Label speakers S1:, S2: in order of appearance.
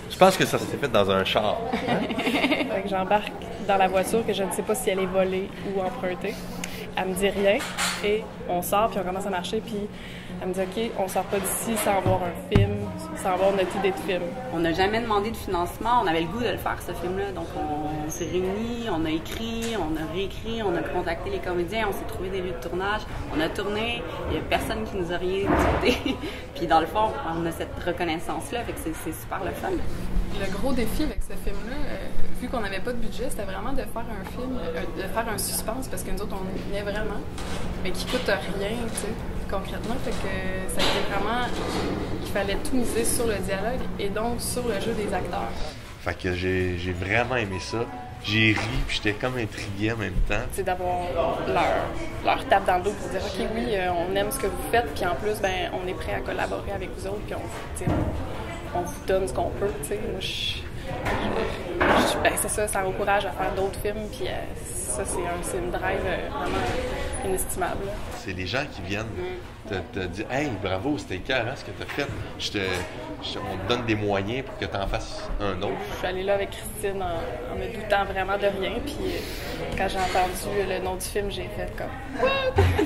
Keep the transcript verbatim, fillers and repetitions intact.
S1: Je pense que ça s'est fait dans un char. Hein?
S2: Fait que j'embarque dans la voiture que je ne sais pas si elle est volée ou empruntée. Elle me dit rien et on sort puis on commence à marcher puis elle me dit OK, on sort pas d'ici sans voir un film, sans voir notre idée de film.
S3: On n'a jamais demandé de financement, on avait le goût de le faire ce film-là, donc on, on s'est réunis, on a écrit, on a réécrit, on a contacté les comédiens, on s'est trouvé des lieux de tournage, on a tourné, il n'y a personne qui nous a rien dicté. Puis dans le fond, on a cette reconnaissance-là, fait que c'est, c'est super le fun.
S2: Le gros défi avec ce film-là, euh, vu qu'on n'avait pas de budget, c'était vraiment de faire un film, euh, de faire un suspense, parce que nous autres, on y venait vraiment, mais qui coûte rien, tu sais, concrètement. Fait que ça a été vraiment, il fallait tout miser sur le dialogue et donc sur le jeu des acteurs.
S1: Fait que j'ai, j'ai vraiment aimé ça. J'ai ri, puis j'étais comme intrigué en même temps.
S2: C'est d'avoir leur, leur tape dans le dos pour dire OK, oui, euh, on aime ce que vous faites, puis en plus, ben, on est prêt à collaborer avec vous autres, puis on, on, on vous donne ce qu'on peut, tu sais. Moi, je, je, je, ben, c'est ça, ça encourage à faire d'autres films, puis euh, ça, c'est, un, c'est une drive euh, vraiment inestimable. Là.
S1: C'est les gens qui viennent te, te dire « Hey, bravo, c'était écœurant ce que tu as fait. Je te, je, on te donne des moyens pour que tu en fasses un autre. »
S2: Je suis allée là avec Christine en, en me doutant vraiment de rien, puis quand j'ai entendu le nom du film, j'ai fait comme « What? »